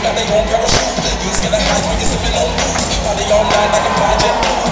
got their own parachute. You ain't scared of heights when you're sipping on booze. Party all night like a project.